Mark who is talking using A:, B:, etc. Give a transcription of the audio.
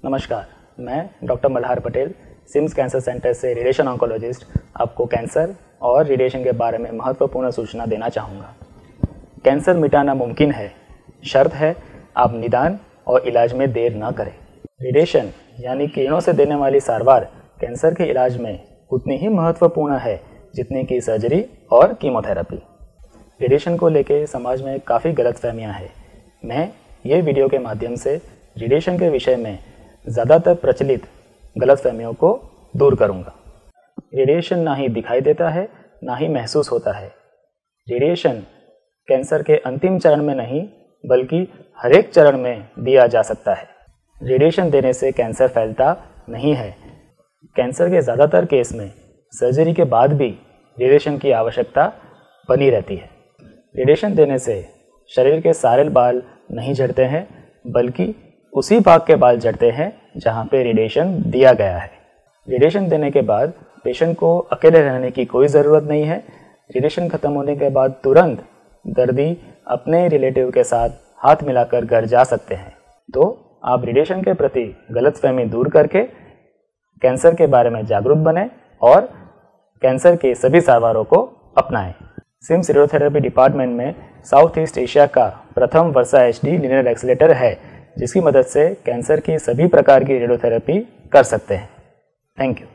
A: नमस्कार, मैं doctor Malhar Patel CIMS cancer centre से रेडिएशन ऑन्कोलॉजिस्ट आपको कैंसर और रेडिएशन के बारे में महत्वपूर्ण सूचना देना चाहूँगा। कैंसर मिटाना मुमकिन है, शर्त है आप निदान और इलाज में देर न करें। रेडिएशन यानी किरणों से देने वाली सारवार कैंसर के इलाज में उतनी ही महत्वपूर्ण है जितनी कि सर्जरी और कीमोथेरेपी। रेडिएशन को लेकर समाज में काफ़ी गलतफहमियां हैं। मैं ये वीडियो के माध्यम से रेडिएशन के विषय में ज़्यादातर प्रचलित गलतफहमियों को दूर करूंगा। रेडिएशन ना ही दिखाई देता है ना ही महसूस होता है। रेडिएशन कैंसर के अंतिम चरण में नहीं बल्कि हर एक चरण में दिया जा सकता है। रेडिएशन देने से कैंसर फैलता नहीं है। कैंसर के ज़्यादातर केस में सर्जरी के बाद भी रेडिएशन की आवश्यकता बनी रहती है। रेडिएशन देने से शरीर के सारे बाल नहीं झड़ते हैं बल्कि उसी भाग के बाल झड़ते हैं जहां पे रेडिएशन दिया गया है। रेडिएशन देने के बाद पेशेंट को अकेले रहने की कोई ज़रूरत नहीं है। रेडिएशन खत्म होने के बाद तुरंत दर्दी अपने रिलेटिव के साथ हाथ मिलाकर घर जा सकते हैं। तो आप रेडिएशन के प्रति गलतफहमी दूर करके कैंसर के बारे में जागरूक बने और कैंसर के सभी सारवारों को अपनाएं। सिम्स रेडियोथेरेपी डिपार्टमेंट में साउथ ईस्ट एशिया का प्रथम वर्सा HD लिनियर एक्सीलेटर है, जिसकी मदद से कैंसर की सभी प्रकार की रेडियोथेरेपी कर सकते हैं। Thank you.